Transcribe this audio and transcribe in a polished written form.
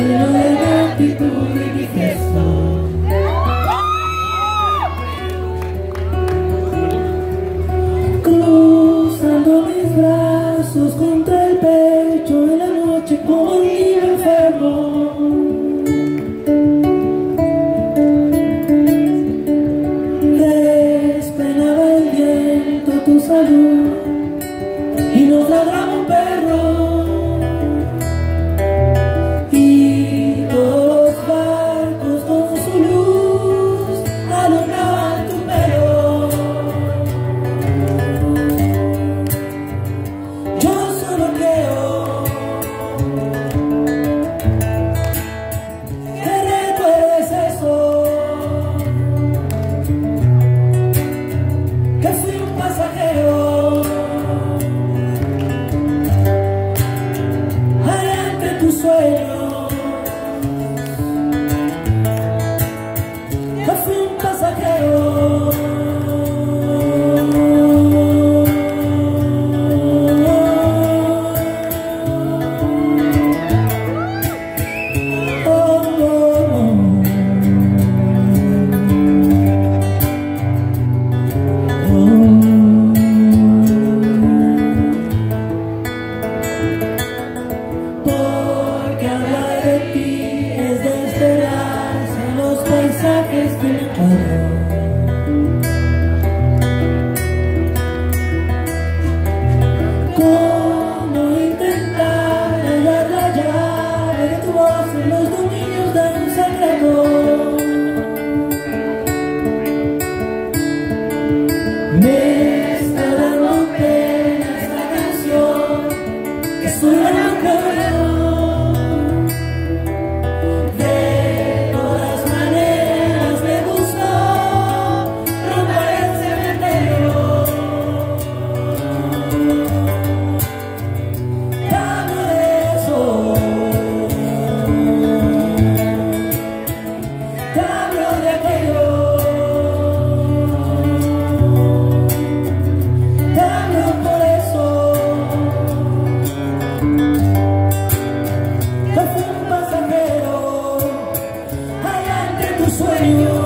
lleno de mi actitud y mi gesto. Cruzando mis brazos contra el pecho en la noche como un niño enfermo. Despenaba el viento tu salud y nos ladraba un perro. Y todos los barcos con su luz alumbraban tu pelo. Yo solo creo que recuerdes eso, que fui un pasajero allá entre tus sueños, que fui un pasajero. Porque hablar de ti es de esperarse en los paisajes que me encuentro. Cómo intentar hallar la llave de tu voz en los dominios de un secreto. Me está dando pena esta canción que solo no recuerdo. De todas maneras me gustó romper el cementerio. Te hablo de eso, te hablo de aquello. Te hablo por eso, que fui un pasajero allá entre tus sueños.